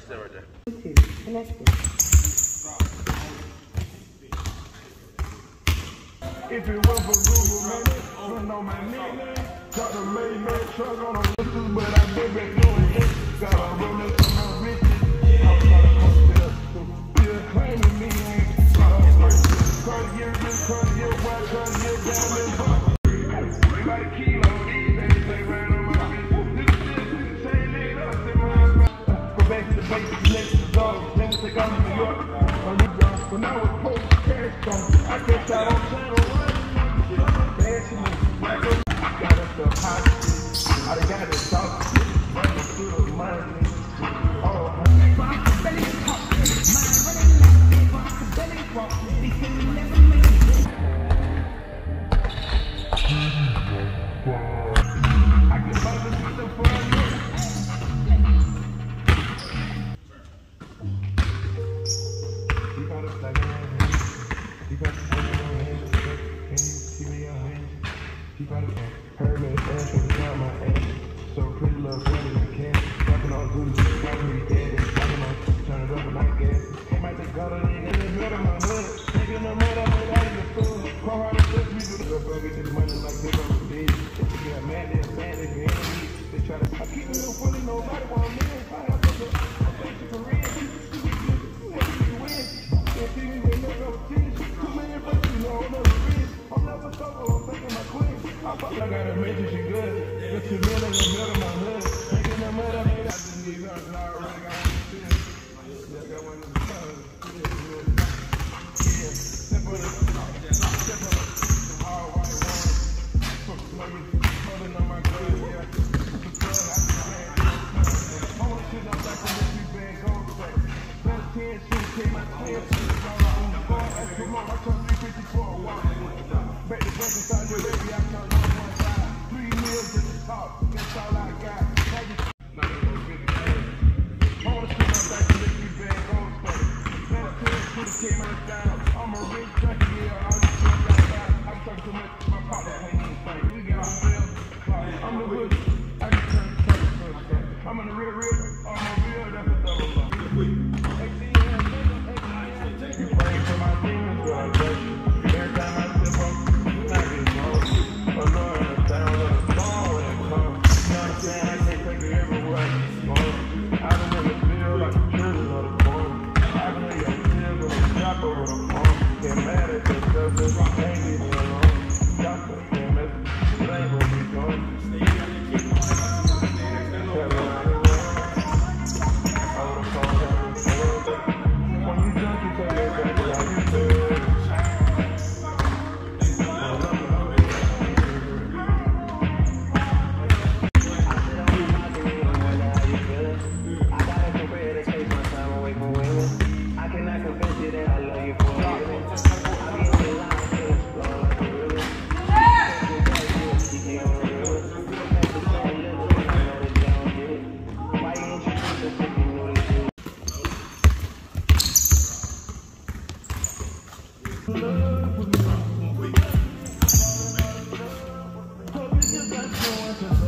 Let's stay right there. Connected. If it was for Google, man, run on my nickname. Got the main man truck on the listers, but I been back doing it. Got a roller on my riches. I'm trying to come still claiming me. Cartier, white Cartier, diamond. Like kilo, these days they ran on my wrist. This chain it up in my mouth. Go back to the basics, next to dog. Then take off to New York. When I was post cash on, I kept out on channel 1. I got us the hot shit. I done got the soft shit. Running through the money. Oh, belly talk. Mind running like the belly walk. They can never make it. I can buy the system for a minute. You got a flag in your hand. You got a flag in your hand. Can you see me your hand? You got a heard me dance from down my ass. So pretty little brother you can. Dropping on goodies, dropping me dead. Dropping on, turn it up and I gas. Might just got it in the middle of my hood. Taking the mud out of the food. Call hard and touch me to the bro, get this money like they on the bed. If they get mad, they're mad, they get me. They try to, I keep it real funny, nobody want me. If I have to go, I'm thanking for real. You win. They see me, they look up to you. 2 million bucks, you know, I'm never rich. I'm never sober, I'm thinking my queen. I got a mention, she good. Got 2 million in the middle of my hood. Taking the mud out, I just need her, and I already got one to see. Yeah, I got one in the sun. Yeah, step on it. Step on it. Some hard white ones. Holding on my good, yeah. The blood, I can stand it. I want shit up like a mystery bag, gold track. 10 shit, came my 10 shit. Come on, I told 350 for a walk. Back to break inside your baby, I told 1.5. 3 meals at the top, that's all I got. Not even gonna get it. I wanna sit up like a mystery bag, gold track. 10 shit, came out down. I'm a rich junkie, yeah, all this shit got down. I'm talking too much, my partner can't even think. We got a real, I'm the hood. I can turn the I'm in the real, I'm a real, that's a double up. You pray for my demons, so I bless you. Every time I step up, I get more. Oh Lord, the sound of the song when it comes. You know what I'm saying? I can't take it everywhere I keep going. I don't ever feel like the children of the corn. I can hear your tears when they drop over the phone. Get mad at yourself cause you can't leave me alone. Doctor, can't mess with you. It ain't what we doing. Tell me how to run. I would've called her. When you jump, you take it back to how you feel. Hope you just got